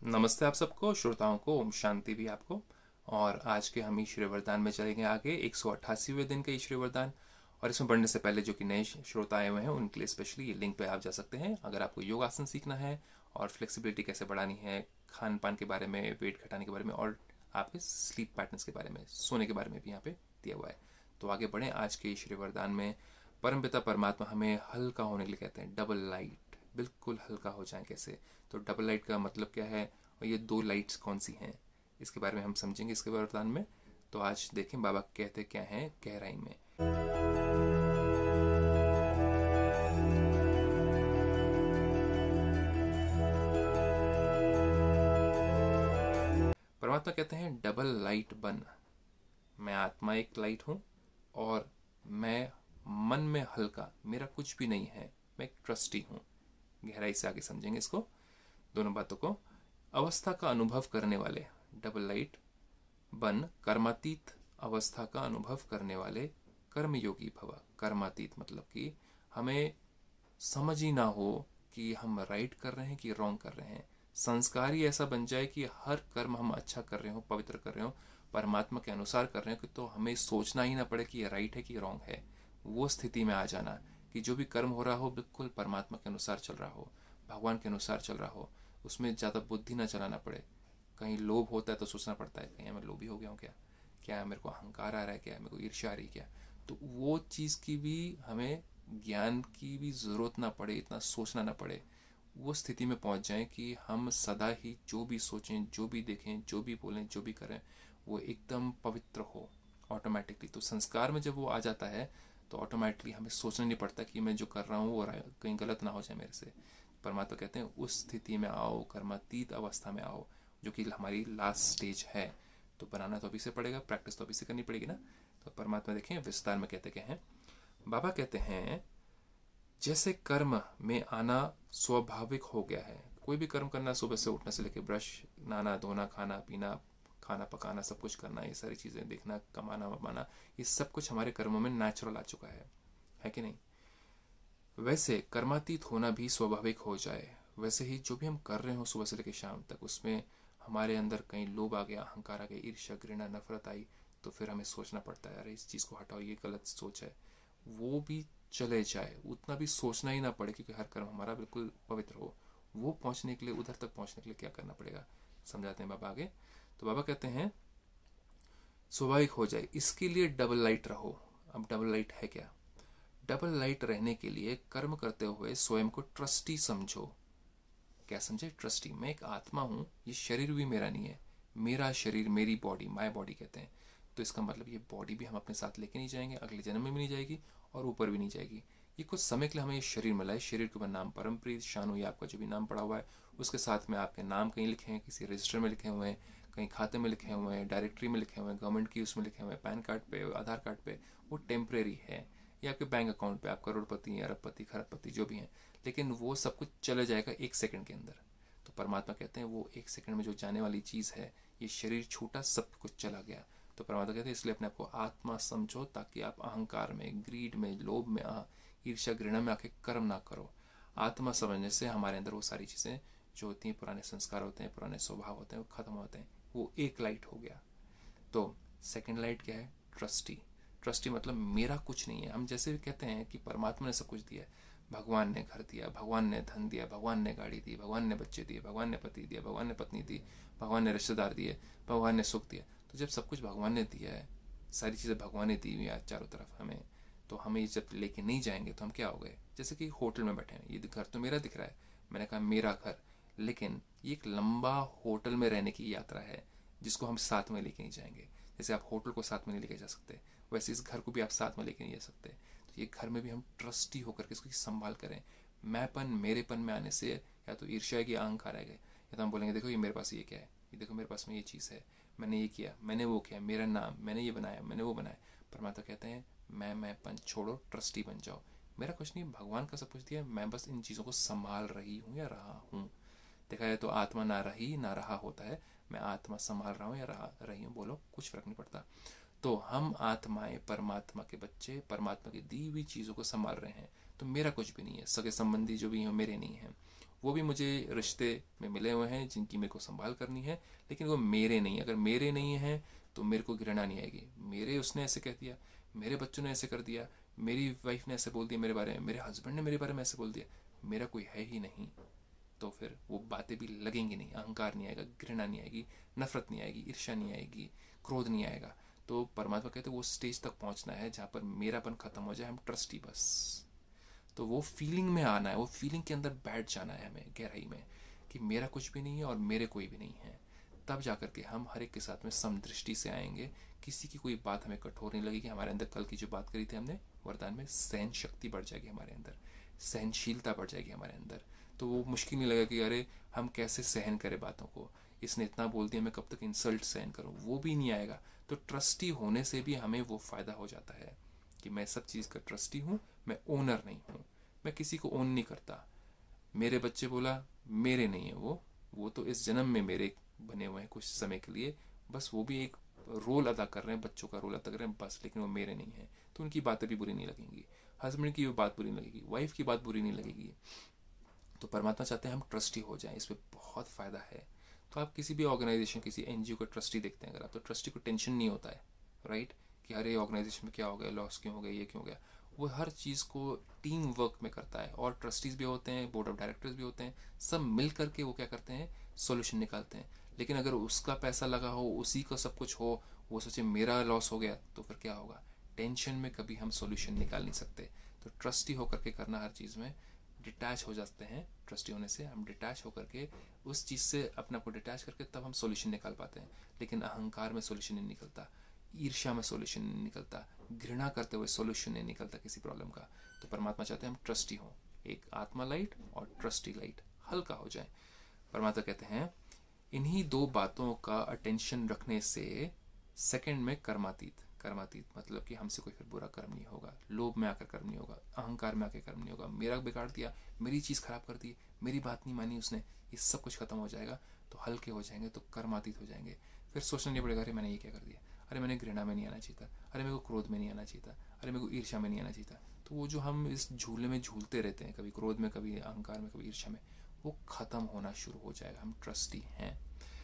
नमस्ते आप सबको, श्रोताओं को ओम शांति भी आपको। और आज के हम ईश्वरीय वरदान में चलेंगे आगे 188वें दिन का ईश्वरीय वरदान। और इसमें बढ़ने से पहले जो कि नए श्रोता आए हुए हैं उनके लिए स्पेशली ये लिंक पे आप जा सकते हैं अगर आपको योगासन सीखना है और फ्लेक्सिबिलिटी कैसे बढ़ानी है, खान पान के बारे में, वेट घटाने के बारे में और आपके स्लीप पैटर्न्स के बारे में, सोने के बारे में भी यहाँ पे दिया हुआ है। तो आगे बढ़ें आज के ईश्वरीय वरदान में। परमपिता परमात्मा हमें हल्का होने के लिए कहते हैं, डबल लाइट, बिल्कुल हल्का हो जाए कैसे। तो डबल लाइट का मतलब क्या है और ये दो लाइट्स कौन सी हैं, इसके बारे में हम समझेंगे इसके वरदान में। तो आज देखें बाबा कहते क्या हैं गहराई में। परमात्मा कहते हैं डबल लाइट बन। मैं आत्मा एक लाइट हूं और मैं मन में हल्का, मेरा कुछ भी नहीं है, मैं एक ट्रस्टी हूं। गहराई से आगे समझेंगे इसको, दोनों बातों को। अवस्था का अनुभव करने वाले, डबल लाइट बन कर्मातीत अवस्था का अनुभव करने वाले कर्मयोगी भव। कर्मातीत मतलब कि हमें समझ ही ना हो कि हम राइट कर रहे हैं कि रॉन्ग कर रहे हैं। संस्कार ही ऐसा बन जाए कि हर कर्म हम अच्छा कर रहे हो, पवित्र कर रहे हो, परमात्मा के अनुसार कर रहे हो, कि तो हमें सोचना ही ना पड़े कि ये राइट है कि रॉन्ग है। वो स्थिति में आ जाना कि जो भी कर्म हो रहा हो बिल्कुल परमात्मा के अनुसार चल रहा हो, भगवान के अनुसार चल रहा हो, उसमें ज़्यादा बुद्धि ना चलाना पड़े। कहीं लोभ होता है तो सोचना पड़ता है कहीं मैं लोभी हो गया हूँ क्या, क्या मेरे को अहंकार आ रहा है, क्या मेरे को ईर्ष्या आ रही है क्या। तो वो चीज़ की भी हमें ज्ञान की भी ज़रूरत ना पड़े, इतना सोचना ना पड़े। वो स्थिति में पहुंच जाएं कि हम सदा ही जो भी सोचें, जो भी देखें, जो भी बोलें, जो भी करें, वो एकदम पवित्र हो ऑटोमेटिकली। तो संस्कार में जब वो आ जाता है तो ऑटोमेटिकली हमें सोचना नहीं पड़ता कि मैं जो कर रहा हूँ वो कहीं गलत ना हो जाए मेरे से। परमात्मा कहते हैं उस स्थिति में आओ, कर्मातीत अवस्था में आओ, जो कि हमारी लास्ट स्टेज है। तो बनाना तो अभी से पड़ेगा, प्रैक्टिस तो अभी से करनी पड़ेगी ना। तो परमात्मा देखें विस्तार में कहते क्या हैं। बाबा कहते हैं जैसे कर्म में आना स्वाभाविक हो गया है। कोई भी कर्म करना, सुबह से उठने से लेकर ब्रश, नहाना धोना, खाना पीना, खाना पकाना, सब कुछ करना, ये सारी चीज़ें देखना, कमाना वमाना, ये सब कुछ हमारे कर्मों में नेचुरल आ चुका है कि नहीं। वैसे कर्मातीत होना भी स्वाभाविक हो जाए। वैसे ही जो भी हम कर रहे हो सुबह से लेकर शाम तक, उसमें हमारे अंदर कहीं लोभ आ गया, अहंकार आ गया, ईर्ष्या, घृणा, नफरत आई, तो फिर हमें सोचना पड़ता है अरे इस चीज़ को हटाओ, ये गलत सोच है। वो भी चले जाए, उतना भी सोचना ही ना पड़े, क्योंकि हर कर्म हमारा बिल्कुल पवित्र हो। वो पहुंचने के लिए, उधर तक पहुंचने के लिए क्या करना पड़ेगा, समझाते हैं बाबा आगे। तो बाबा कहते हैं स्वाभाविक हो जाए, इसके लिए डबल लाइट रहो। अब डबल लाइट है क्या? डबल लाइट रहने के लिए कर्म करते हुए स्वयं को ट्रस्टी समझो। क्या समझे? ट्रस्टी। मैं एक आत्मा हूं, ये शरीर भी मेरा नहीं है, मेरा शरीर, मेरी बॉडी, माय बॉडी कहते हैं। तो इसका मतलब ये बॉडी भी हम अपने साथ लेके नहीं जाएंगे, अगले जन्म में भी नहीं जाएगी और ऊपर भी नहीं जाएगी। ये कुछ समय के लिए हमें ये शरीर मिला है। शरीर के ऊपर नाम परमप्रीत शानु, या आपका जो भी नाम पड़ा हुआ है, उसके साथ में आपके नाम कहीं लिखे हैं, किसी रजिस्टर में लिखे हुए हैं, कहीं खाते में लिखे हुए हैं, डायरेक्टरी में लिखे हुए हैं, गवर्नमेंट की उसमें लिखे हुए हैं, पैन कार्ड पे, आधार कार्ड पे, वो टेम्परेरी है। या आपके बैंक अकाउंट पे आप करोड़पति, अरबपति, खरबपति जो भी हैं, लेकिन वो सब कुछ चले जाएगा एक सेकंड के अंदर। तो परमात्मा कहते हैं वो एक सेकंड में जो जाने वाली चीज़ है, ये शरीर छूटा, सब कुछ चला गया। तो परमात्मा कहते हैं इसलिए अपने आप को आत्मा समझो, ताकि आप अहंकार में, ग्रीड में, लोभ में, ईर्ष्या, घृणा में आके कर्म ना करो। आत्मा समझने से हमारे अंदर वो सारी चीज़ें जो होती हैं, पुराने संस्कार होते हैं, पुराने स्वभाव होते हैं, वो खत्म होते हैं। वो एक लाइट हो गया। तो सेकंड लाइट क्या है? ट्रस्टी। ट्रस्टी मतलब मेरा कुछ नहीं है। हम जैसे भी कहते हैं कि परमात्मा ने सब कुछ दिया है, भगवान ने घर दिया, भगवान ने धन दिया, भगवान ने गाड़ी दी, भगवान ने बच्चे दिए, भगवान ने पति दिया, भगवान ने पत्नी दी, भगवान ने रिश्तेदार दिए, भगवान ने सुख दिया। तो जब सब कुछ भगवान ने दिया है, सारी चीज़ें भगवान ने दी हुई है चारों तरफ हमें, तो हमें जब लेके नहीं जाएंगे तो हम क्या हो गए? जैसे कि होटल में बैठे हैं, ये घर तो मेरा दिख रहा है, मैंने कहा मेरा घर, लेकिन ये एक लंबा होटल में रहने की यात्रा है जिसको हम साथ में लेके नहीं जाएंगे। जैसे आप होटल को साथ में नहीं लेके जा सकते, वैसे इस घर को भी आप साथ में लेके नहीं जा सकते। तो ये घर में भी हम ट्रस्टी होकर के इसको संभाल करें। मैंपन, मेरेपन में आने से या तो ईर्ष्या की, अहंकार आएगा, या तो हम बोलेंगे देखो ये मेरे पास ये क्या है, ये देखो मेरे पास में ये चीज़ है, मैंने ये किया, मैंने वो किया, मेरा नाम, मैंने ये बनाया, मैंने वो बनाया। परमात्मा कहते हैं मैंपन छोड़ो, ट्रस्टी बन जाओ। मेरा कुछ नहीं, भगवान का सब कुछ दिया, मैं बस इन चीज़ों को संभाल रही हूँ या रहा हूँ। देखा जाए तो आत्मा ना रही ना रहा होता है। मैं आत्मा संभाल रहा हूँ या रही हूँ, बोलो कुछ फर्क नहीं पड़ता। तो हम आत्माएं परमात्मा के बच्चे, परमात्मा की दी हुई चीज़ों को संभाल रहे हैं। तो मेरा कुछ भी नहीं है, सगे संबंधी जो भी हैं मेरे नहीं हैं, वो भी मुझे रिश्ते में मिले हुए हैं जिनकी मेरे को संभाल करनी है, लेकिन वो मेरे नहीं है। अगर मेरे नहीं हैं तो मेरे को घृणा नहीं आएगी, मेरे उसने ऐसे कह दिया, मेरे बच्चों ने ऐसे कर दिया, मेरी वाइफ ने ऐसे बोल दिया मेरे बारे में, मेरे हस्बैंड ने मेरे बारे में ऐसे बोल दिया, मेरा कोई है ही नहीं, तो फिर वो बातें भी लगेंगी नहीं, अहंकार नहीं आएगा, घृणा नहीं आएगी, नफरत नहीं आएगी, ईर्ष्या नहीं आएगी, क्रोध नहीं आएगा। तो परमात्मा कहते हैं वो स्टेज तक पहुंचना है जहाँ पर मेरापन खत्म हो जाए, हम ट्रस्टी बस। तो वो फीलिंग में आना है, वो फीलिंग के अंदर बैठ जाना है हमें गहराई में कि मेरा कुछ भी नहीं है और मेरे कोई भी नहीं है। तब जाकर के हम हर एक के साथ में समदृष्टि से आएंगे, किसी की कोई बात हमें कठोर नहीं लगेगी। हमारे अंदर कल की जो बात करी थी हमने वरदान में, सहन शक्ति बढ़ जाएगी हमारे अंदर, सहनशीलता बढ़ जाएगी हमारे अंदर। तो वो मुश्किल नहीं लगेगा कि अरे हम कैसे सहन करें बातों को, इसने इतना बोल दिया मैं कब तक इंसल्ट सहन करूं, वो भी नहीं आएगा। तो ट्रस्टी होने से भी हमें वो फायदा हो जाता है कि मैं सब चीज़ का ट्रस्टी हूँ, मैं ओनर नहीं हूँ, मैं किसी को ओन नहीं करता। मेरे बच्चे बोला मेरे नहीं है वो तो इस जन्म में मेरे बने हुए हैं कुछ समय के लिए, बस वो भी एक रोल अदा कर रहे हैं, बच्चों का रोल अदा कर रहे हैं बस, लेकिन वो मेरे नहीं है। तो उनकी बातें भी बुरी नहीं लगेंगी, हस्बैंड की भी बात बुरी नहीं लगेगी, वाइफ की बात बुरी नहीं लगेगी। तो परमात्मा चाहते हैं हम ट्रस्टी हो जाएं, इसमें बहुत फ़ायदा है। तो आप किसी भी ऑर्गेनाइजेशन, किसी एनजीओ का ट्रस्टी देखते हैं अगर आप, तो ट्रस्टी को टेंशन नहीं होता है, राइट, कि अरे ऑर्गेनाइजेशन में क्या हो गया, लॉस क्यों हो गया, ये क्यों हो गया। वो हर चीज़ को टीम वर्क में करता है, और ट्रस्टीज भी होते हैं, बोर्ड ऑफ डायरेक्टर्स भी होते हैं, सब मिल करके वो क्या करते हैं, सोल्यूशन निकालते हैं। लेकिन अगर उसका पैसा लगा हो, उसी का सब कुछ हो, वो सोचे मेरा लॉस हो गया, तो फिर क्या होगा, टेंशन में कभी हम सोल्यूशन निकाल नहीं सकते। तो ट्रस्टी होकर के करना, हर चीज़ में डिटैच हो जाते हैं। ट्रस्टी होने से हम डिटैच होकर के उस चीज़ से अपने आप को डिटैच करके तब हम सॉल्यूशन निकाल पाते हैं। लेकिन अहंकार में सॉल्यूशन नहीं निकलता, ईर्ष्या में सॉल्यूशन नहीं निकलता, घृणा करते हुए सॉल्यूशन नहीं निकलता किसी प्रॉब्लम का। तो परमात्मा चाहते हैं हम ट्रस्टी हों, एक आत्मा लाइट और ट्रस्टी लाइट हल्का हो जाए। परमात्मा कहते हैं इन्हीं दो बातों का अटेंशन रखने से सेकंड में कर्मातीत, कर्मातीत मतलब कि हमसे कोई फिर बुरा कर्म नहीं होगा, लोभ में आकर कर्म नहीं होगा, अहंकार में आकर कर्म नहीं होगा, मेरा बिगाड़ दिया, मेरी चीज़ खराब कर दी, मेरी बात नहीं मानी उसने, ये सब कुछ खत्म हो जाएगा। तो हल्के हो जाएंगे, तो कर्मातीत हो जाएंगे। फिर सोचना नहीं पड़ेगा अरे मैंने ये क्या कर दिया, अरे मैंने घृणा में नहीं आना चाहिए था, अरे मेरे को क्रोध में नहीं आना चाहिए था, अरे मेरे को ईर्ष्या में नहीं आना चाहिए था। तो वो जो हम इस झूले में झूलते रहते हैं, कभी क्रोध में, कभी अहंकार में, कभी ईर्ष्या में, वो खत्म होना शुरू हो जाएगा। हम ट्रस्टी हैं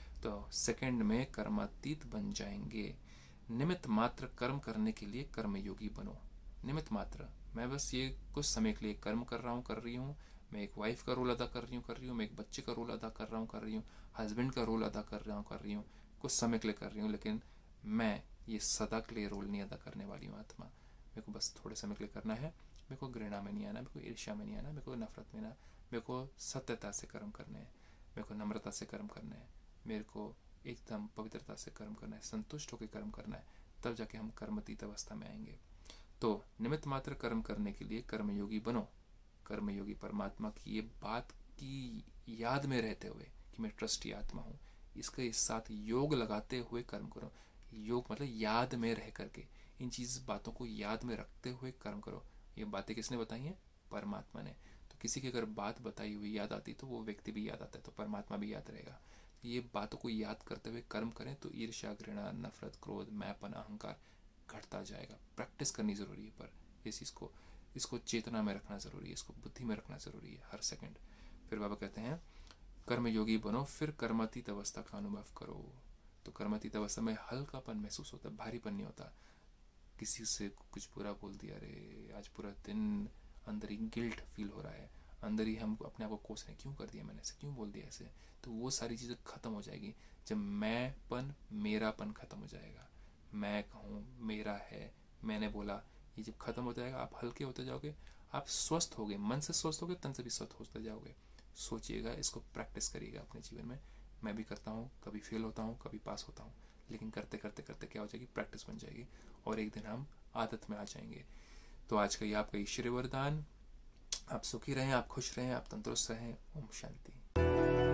तो सेकंड में कर्मातीत बन जाएंगे। निमित्त मात्र कर्म करने के लिए कर्मयोगी बनो। निमित्त मात्र, मैं बस ये कुछ समय के लिए कर्म कर रहा हूँ, कर रही हूँ, मैं एक वाइफ का रोल अदा कर रही हूँ, मैं एक बच्चे का रोल अदा कर रही हूँ, हस्बैंड का रोल अदा कर रही हूँ, कुछ समय के लिए कर रही हूँ, लेकिन मैं ये सदा के लिए रोल नहीं अदा करने वाली हूँ आत्मा। मेरे को बस थोड़े समय के लिए करना है, मेरे को घृणा में नहीं आना, मेरे को ईर्ष्या में नहीं आना, मेरे को नफरत में ना, मेरे को सत्यता से कर्म करने हैं, मेरे को नम्रता से कर्म करना है, मेरे को एकदम पवित्रता से कर्म करना है, संतुष्ट होकर कर्म करना है। तब जाके हम कर्मतीत अवस्था में आएंगे। तो निमित्त मात्र कर्म करने के लिए कर्मयोगी बनो। कर्मयोगी परमात्मा की ये बात की याद में रहते हुए कि मैं ट्रस्टी आत्मा हूँ, इसके साथ योग लगाते हुए कर्म करो। योग मतलब याद में रह करके, इन चीज़ बातों को याद में रखते हुए कर्म करो। ये बातें किसने बताई हैं? परमात्मा ने। तो किसी की अगर बात बताई हुई याद आती तो वो व्यक्ति भी याद आता है, तो परमात्मा भी याद रहेगा। ये बातों को याद करते हुए कर्म करें तो ईर्ष्या, घृणा, नफरत, क्रोध, मैंपन, अहंकार घटता जाएगा। प्रैक्टिस करनी जरूरी है, पर इस चीज़ को, इसको चेतना में रखना जरूरी है, इसको बुद्धि में रखना जरूरी है हर सेकंड। फिर बाबा कहते हैं कर्मयोगी बनो, फिर कर्मातीत अवस्था का अनुभव करो। तो कर्मातीत अवस्था में हल्कापन महसूस होता है, भारीपन नहीं होता। किसी से कुछ बुरा बोल दिया, अरे आज पूरा दिन अंदर ही गिल्ट फील हो रहा है, अंदर ही हम अपने आप को कोस रहे हैं, क्यों कर दिया मैंने ऐसे, क्यों बोल दिया ऐसे। तो वो सारी चीज़ें खत्म हो जाएगी जब मैंपन, मेरापन खत्म हो जाएगा। मैं कहूँ, मेरा है, मैंने बोला, ये जब खत्म हो जाएगा आप हल्के होते जाओगे, आप स्वस्थ होगे, मन से स्वस्थ होगे, तन से भी स्वस्थ होते जाओगे। सोचिएगा, इसको प्रैक्टिस करिएगा अपने जीवन में। मैं भी करता हूँ, कभी फेल होता हूँ, कभी पास होता हूँ, लेकिन करते करते करते क्या हो जाएगी, प्रैक्टिस बन जाएगी और एक दिन हम आदत में आ जाएंगे। तो आज का ये आपका ईश्वरीय वरदान। आप सुखी रहें, आप खुश रहें, आप तंदुरुस्त रहें। ओम शांति।